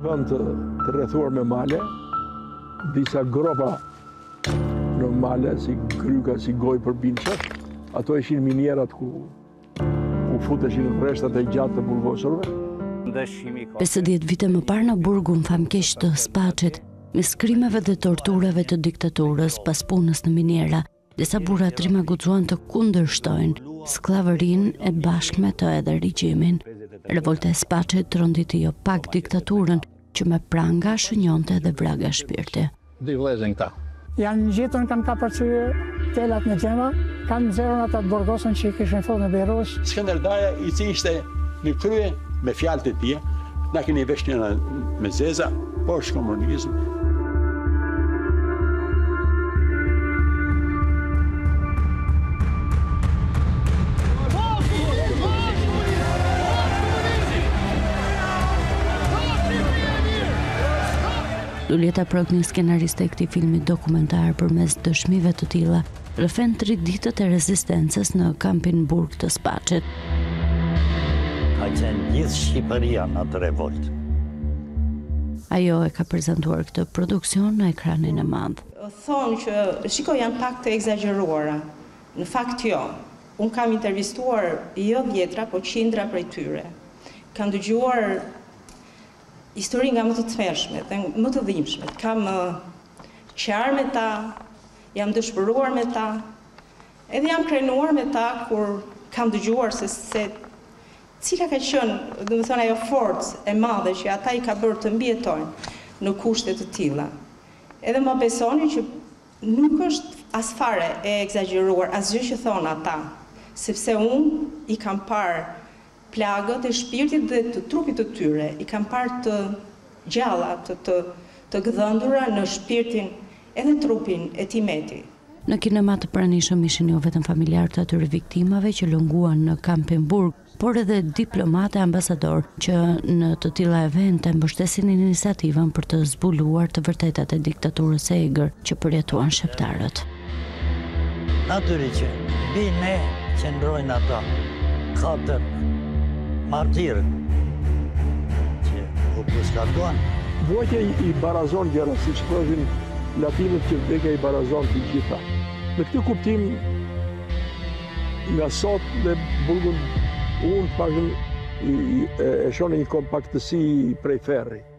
Vend të rrethuar me male, disa gropa normale, si kryka, si goj për binqat, ato ishin minierat ku futeshin rreshtat e gjatë të bulvosurve. 50 vite më parë në burgun famëkeq të Spaçit, me krimeve dhe torturave të diktaturës pas punës në miniera, disa burra trima guxuan të kundërshtojnë skllavërinë e bashkë me të edhe regjimin. Revolta e Spaçit tronditi jo pak diktaturën, që me pranga shënjonte dhe vraga shpirti. Dy vëllezër këta. Janë gjetur kanë ka përcyer telat në xhema, kanë nxjerrën ata të burgosën që i kishin thonë në Berosh. Skënderdaja i cili ishte në krye me fjalët e tij, na keni vesh njëra me zeza, por komunizëm. Luljeta Prok, një skenariste e këtij filmi dokumentar përmes dëshmive të tilla, rrëfen 3 ditët e rezistencës në kampin burg të Spaçit. Ka qenë gjithë Shqipëria në atë revolt. Ajo e ka prezantuar këtë produksion në ekranin e madh. Thonë që shiko janë pak të egzageruara. Në fakt jo. Unë kam intervistuar jo dhjetra, po qindra prej tyre. Kam dëgjuar histori nga më të tmerrshme dhe më të dhimbshme. Kam qarë me ta, jam dëshpëruar me ta, edhe jam krenuar me ta kur kam dëgjuar se cila ka qenë, domethënë ajo forcë e madhe që ata i ka bërë të mbijetojnë në kushte të tilla. Edhe më besoni që nuk është as fare e egzageruar asgjë që thonë ata, sepse unë i kam parë plagët e shpirtit dhe të trupit të tyre, i kam parë të gjalla, të gëdhëndura në shpirtin edhe trupin e Timeti. Në kinema të pranishëm ishin jo vetëm familjarë të atyre viktimave që lënguan në kampin burg, por edhe diplomatë e ambasador që në të tilla evente mbështesin iniciativën për të zbuluar të vërtetat e diktaturës së egër që përjetuan shqiptarët. Natyrisht që mbi ne qëndrojnë ata 4 martirë që u përshkatuan. Vojtja i barazon gjëra, si që thoshin latinët që vdekja i barazon të gjitha. Në këtë kuptim, nga sot dhe burgun unë e shonë një kompaktësi prej ferri.